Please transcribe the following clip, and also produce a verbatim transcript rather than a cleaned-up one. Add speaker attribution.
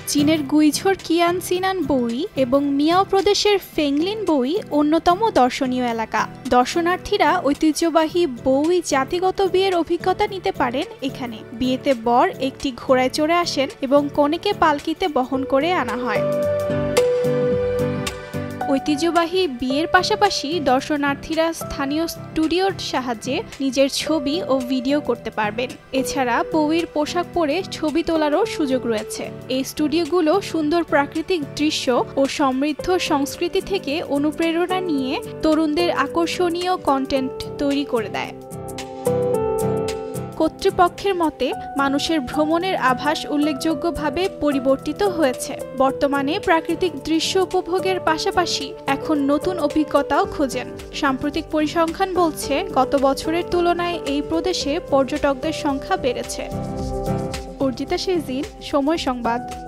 Speaker 1: চীনের গুইঝোর কিয়ান সিনান বউই এবং মিয়াও প্রদেশের ফেংলিন বউই অন্যতম দর্শনীয় এলাকা। দর্শনার্থীরা ঐতিহ্যবাহী বউই জাতিগত বিয়ের অভিজ্ঞতা নিতে পারেন এখানে। বিয়েতে বর একটি ঘোড়ায় চড়ে আসেন এবং কনেকে পালকিতে বহন করে আনা হয়। ঐতিহ্যবাহী বিয়ের পাশাপাশি দর্শনার্থীরা স্থানীয় স্টুডিওর সাহায্যে নিজের ছবি ও ভিডিও করতে পারবেন। এছাড়া বউয়ের পোশাক পরে ছবি তোলারও সুযোগ রয়েছে। এই স্টুডিওগুলো সুন্দর প্রাকৃতিক দৃশ্য ও সমৃদ্ধ সংস্কৃতি থেকে অনুপ্রেরণা নিয়ে তরুণদের আকর্ষণীয় কন্টেন্ট তৈরি করে দেয়। কর্তৃপক্ষের মতে মানুষের ভ্রমণের আভাস উল্লেখযোগ্যভাবে পরিবর্তিত হয়েছে। বর্তমানে প্রাকৃতিক দৃশ্য উপভোগের পাশাপাশি এখন নতুন অভিজ্ঞতাও খোঁজেন। সাম্প্রতিক পরিসংখ্যান বলছে গত বছরের তুলনায় এই প্রদেশে পর্যটকদের সংখ্যা বেড়েছে। অর্জিতা শেজিন, সময় সংবাদ।